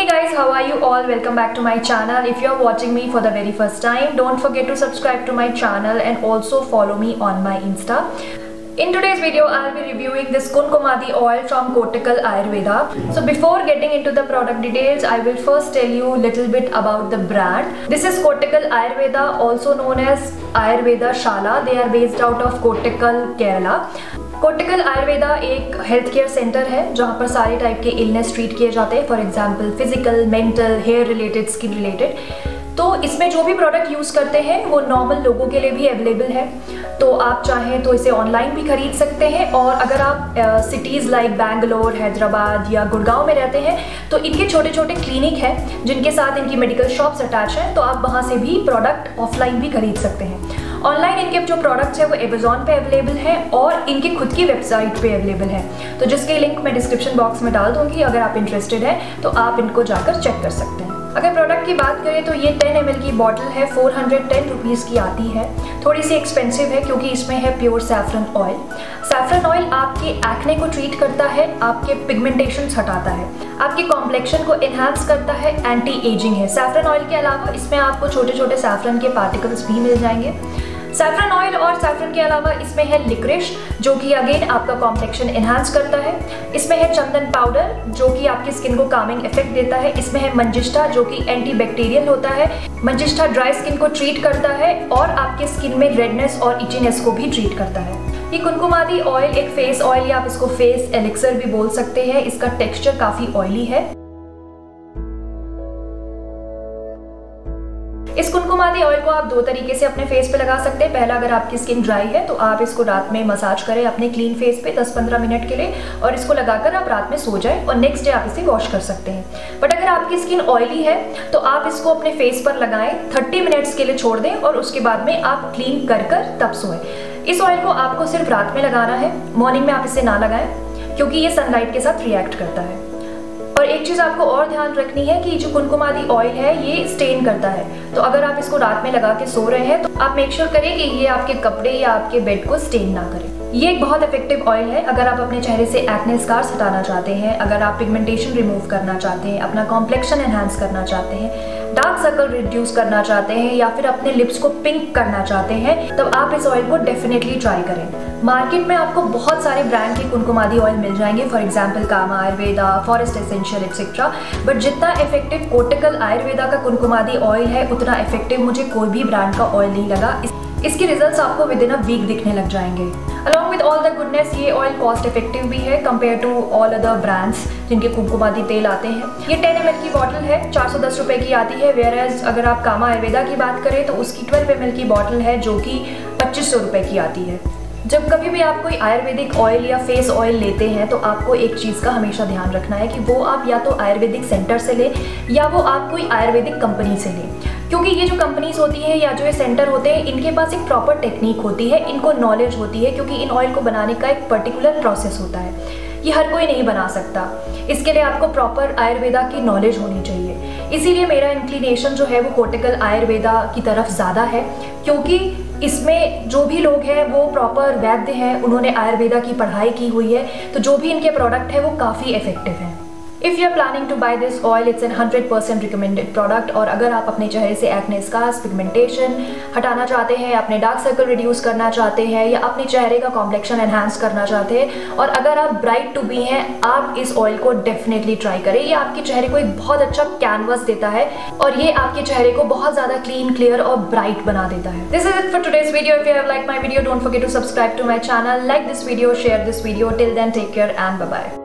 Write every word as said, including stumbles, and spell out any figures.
Hey guys, how are you all? Welcome back to my channel. If you are watching me for the very first time, don't forget to subscribe to my channel and also follow me on my Insta. In today's video, I'll be reviewing this Kunkumadi oil from Kottakkal Ayurveda. So before getting into the product details, I will first tell you a little bit about the brand. This is Kottakkal Ayurveda, also known as Ayurveda Shala. They are based out of Kottakkal, Kerala. कोट्टकल Ayurveda एक health care centre है जहाँ पर सारे type के illness treat किए जाते हैं, for example physical, mental, hair related, skin related. तो इसमें जो भी प्रोडक्ट यूज़ करते हैं वो नॉर्मल लोगों के लिए भी अवेलेबल है, तो आप चाहें तो इसे ऑनलाइन भी खरीद सकते हैं। और अगर आप सिटीज़ लाइक बैंगलोर, हैदराबाद या गुड़गांव में रहते हैं तो इनके छोटे छोटे क्लिनिक हैं जिनके साथ इनकी मेडिकल शॉप्स अटैच हैं, तो आप वहाँ से भी प्रोडक्ट ऑफलाइन भी खरीद सकते हैं। ऑनलाइन इनके जो प्रोडक्ट्स हैं वो अमेज़ॉन पे अवेलेबल हैं और इनके खुद की वेबसाइट पे अवेलेबल है, तो जिसके लिंक मैं डिस्क्रिप्शन बॉक्स में डाल दूंगी। अगर आप इंटरेस्टेड हैं तो आप इनको जाकर चेक कर सकते हैं। अगर प्रोडक्ट की बात करें तो ये टेन एम एल की बॉटल है, फोर हंड्रेड टेन रुपीज़ की आती है। थोड़ी सी एक्सपेंसिव है क्योंकि इसमें है pure saffron oil. Saffron oil आपके एक्ने को ट्रीट करता है, आपके पिगमेंटेशंस हटाता है, आपके कॉम्प्लेक्शन को एनहांस करता है, एंटी एजिंग है। सैफरन ऑयल के अलावा इसमें आपको छोटे छोटे सैफरन के पार्टिकल्स भी मिल जाएंगे। सैफरन ऑयल और सैफरन के अलावा इसमें है लिक्रिश जो कि अगेन आपका कॉम्प्लेक्शन एनहांस करता है। इसमें है चंदन पाउडर जो कि आपकी स्किन को कामिंग इफेक्ट देता है। इसमें है मंजिष्ठा जो कि एंटी बैक्टीरियल होता है। मंजिष्ठा ड्राई स्किन को ट्रीट करता है और आपके स्किन में रेडनेस और इचीनेस को भी ट्रीट करता है। ये कुनकुमादी ऑयल एक फेस ऑयल या आप इसको फेस एलिक्सर भी बोल सकते हैं। इसका टेक्सचर काफ़ी ऑयली है। इस कुनकुमादी ऑयल को आप दो तरीके से अपने फेस पे लगा सकते हैं। पहला, अगर आपकी स्किन ड्राई है तो आप इसको रात में मसाज करें अपने क्लीन फेस पे दस पंद्रह मिनट के लिए और इसको लगाकर आप रात में सो जाएं और नेक्स्ट डे आप इसे वॉश कर सकते हैं। बट अगर आपकी स्किन ऑयली है तो आप इसको अपने फेस पर लगाएं, थर्टी मिनट्स के लिए छोड़ दें और उसके बाद में आप क्लीन कर कर तब सोएं। इस ऑयल को आपको सिर्फ रात में लगाना है, मॉर्निंग में आप इसे ना लगाएं क्योंकि ये सनलाइट के साथ रिएक्ट करता है। और एक चीज़ आपको और ध्यान रखनी है कि जो कुनकुमादी ऑयल है ये स्टेन करता है, तो अगर आप इसको रात में लगा के सो रहे हैं तो आप मेक श्योर करें कि ये आपके कपड़े या आपके बेड को स्टेन ना करे। ये एक बहुत इफेक्टिव ऑयल है अगर आप अपने चेहरे से एक्ने स्कार्स हटाना चाहते हैं, अगर आप पिगमेंटेशन रिमूव करना चाहते हैं, अपना कॉम्प्लेक्शन एनहांस करना चाहते हैं, डार्क सर्कल रिड्यूस करना चाहते हैं या फिर अपने लिप्स को पिंक करना चाहते हैं, तब आप इस ऑयल को डेफिनेटली ट्राई करें। मार्केट में आपको बहुत सारे ब्रांड के कुनकुमादी ऑयल मिल जाएंगे, for example Kama Ayurveda, forest essential etcetera, but जितना इफेक्टिव कोट्टकल आयुर्वेदा का कुनकुमादी ऑयल है उतना इफेक्टिव मुझे कोई भी ब्रांड का ऑयल नहीं लगा। इस, इसके रिजल्ट्स आपको विद इन अ वीक दिखने लग जाएंगे। Along with all the goodness ये ऑयल कॉस्ट इफेक्टिव भी है compare to all other brands जिनके कुनकुमादी तेल आते हैं। ये टेन एम एल की बॉटल है, चार सौ दस रुपये की आती है, वेयर एज अगर आप कामा आयुर्वेदा की बात करें तो उसकी ट्वेल्व एम एल की बॉटल है जो कि पच्चीस सौ रुपये की आती है। जब कभी भी आप कोई आयुर्वेदिक ऑयल या फेस ऑयल लेते हैं तो आपको एक चीज़ का हमेशा ध्यान रखना है कि वो आप या तो आयुर्वेदिक सेंटर से लें या वो आप कोई आयुर्वेदिक कंपनी से लें, क्योंकि ये जो कंपनीज होती हैं या जो ये सेंटर होते हैं इनके पास एक प्रॉपर टेक्निक होती है, इनको नॉलेज होती है, क्योंकि इन ऑयल को बनाने का एक पर्टिकुलर प्रोसेस होता है। ये हर कोई नहीं बना सकता, इसके लिए आपको प्रॉपर आयुर्वेदा की नॉलेज होनी चाहिए। इसीलिए मेरा इंक्लिनेशन जो है वो कोट्टकल आयुर्वेदा की तरफ ज़्यादा है, क्योंकि इसमें जो भी लोग हैं वो प्रॉपर वैद्य हैं, उन्होंने आयुर्वेदा की पढ़ाई की हुई है, तो जो भी इनके प्रोडक्ट है वो काफ़ी इफेक्टिव हैं। If you are planning to buy this oil it's an hundred percent recommended product. और अगर आप अपने चेहरे से एक्ने स्कार्स, पिगमेंटेशन हटाना चाहते हैं, अपने डार्क सर्कल रिड्यूस करना चाहते हैं या अपने चेहरे का कॉम्प्लेक्शन एनहांस करना चाहते हैं और अगर आप ब्राइट टू बी हैं, आप इस ऑयल को डेफिनेटली ट्राई करें। ये आपके चेहरे को एक बहुत अच्छा कैनवस देता है और ये आपके चेहरे को बहुत ज़्यादा क्लीन, क्लियर और ब्राइट बना देता है। This is it for today's video. If you have like my video, don't forget to subscribe to my channel, like this video, share this video. Till then take care and bye bye.